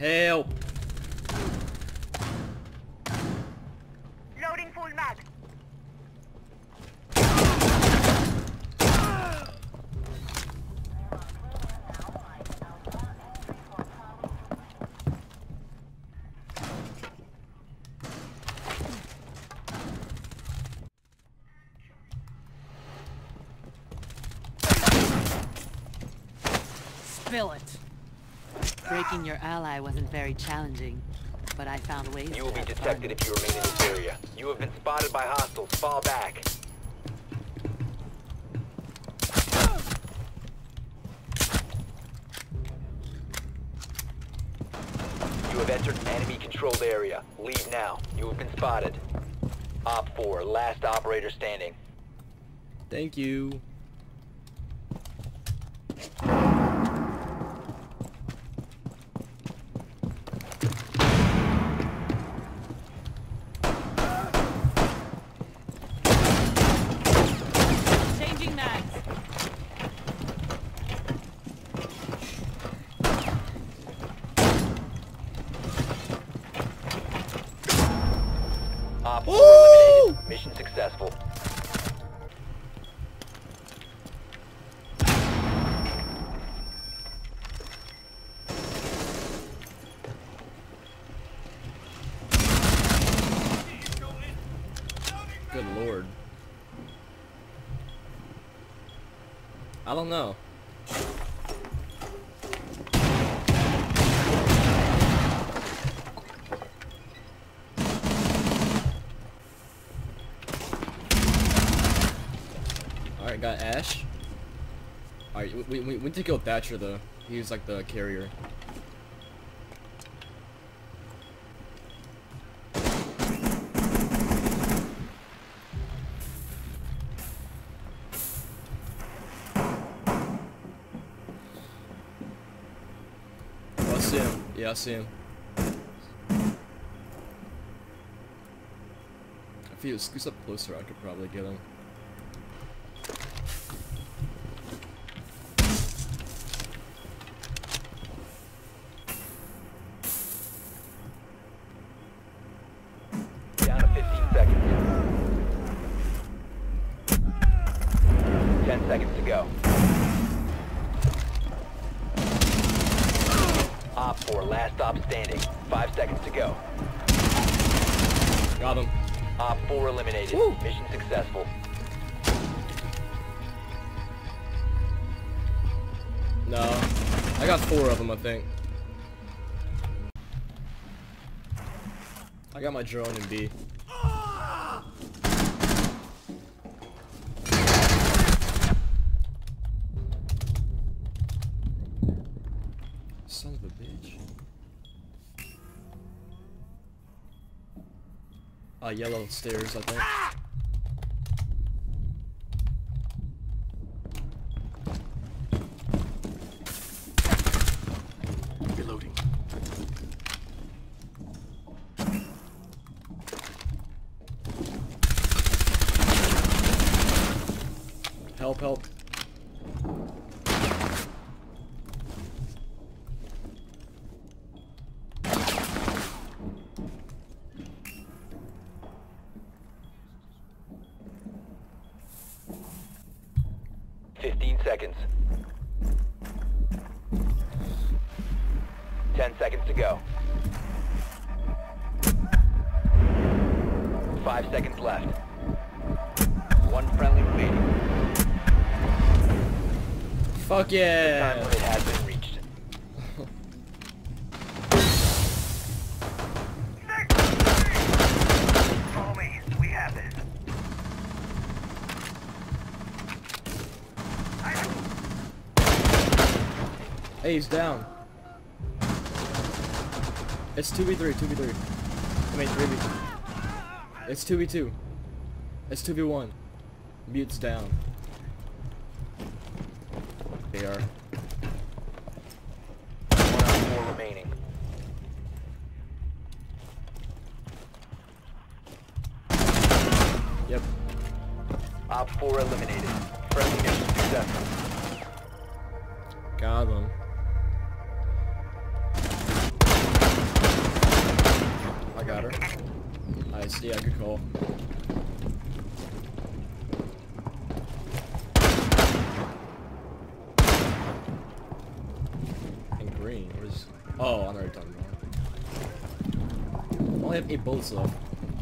Help! Loading full mag. Spill it. Breaking your ally wasn't very challenging, but I found ways. You will be detected if you remain in this area. You have been spotted by hostiles. Fall back. You have entered an enemy-controlled area. Leave now. You have been spotted. Op 4, last operator standing. Thank you. Changing mags. Op 4 eliminated. Mission successful. Good lord. I don't know. Alright, got Ash. Alright, we need to kill Thatcher though. He was like the carrier. Oh, I see him. Yeah, I see him. If he scoots up closer, I could probably get him. Down to 15 seconds. 10 seconds to go. Op 4, last stop standing. 5 seconds to go. Got him. Op 4 eliminated. Woo. Mission successful. No. I got 4 of them, I think. I got my drone in B. Son of a bitch. Yellow stairs, I think. Reloading. Help, help. Seconds. 10 seconds to go. 5 seconds left. 1 friendly remaining. Fuck The yeah! time limit has been reached. Follow me. We have this. Hey, he's down. It's 2v3, 2v3. I mean 3v2. It's 2v2. It's 2v1. Mute's down. They are. 1 on 4 remaining. Yep. Op 4 eliminated. Friendly mission successful. Got him. Nice. Yeah, good call. And green. Where's... Oh, I'm already talking about it. I only have 8 bullets left.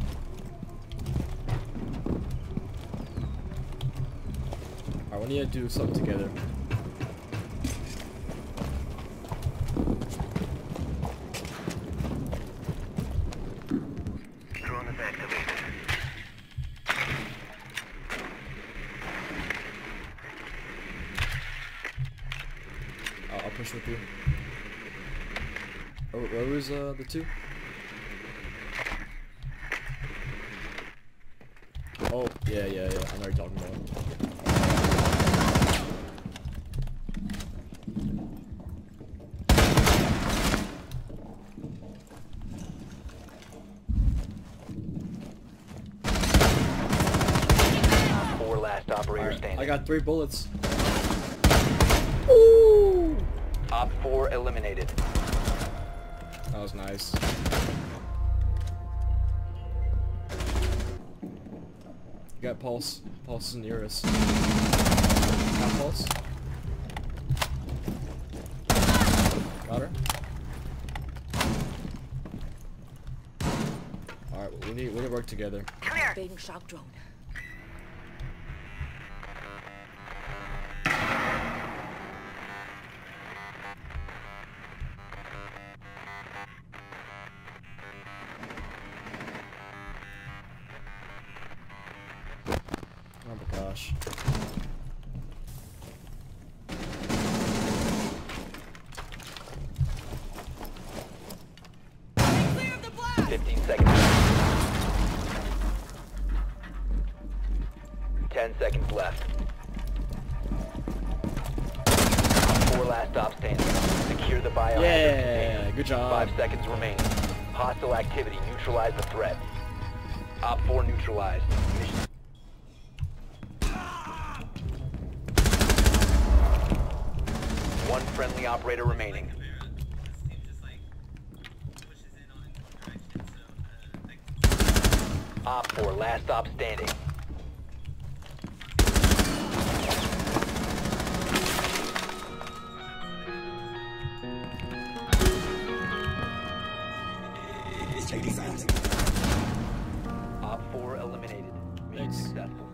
Alright, we need to do something together. Drone is activated. I'll push with you. Oh, where was the 2? Oh, yeah, I'm already talking about it. Last operator standing. I got 3 bullets. Ooh! Op 4 eliminated. That was nice. You got Pulse. Pulse is near us. Got Pulse. Got her. Alright, we need to work together. Activating shock drone. Oh my gosh. Clear of the blast! 15 seconds. 10 seconds left. Op 4 last stop standing. Secure the biohazard Yeah, container. good job. 5 seconds remaining. Hostile activity. Neutralize the threat. Op 4 neutralized. Mission. One friendly operator remaining. Op 4 last stop standing. Op 4 eliminated. Mission Thanks. successful.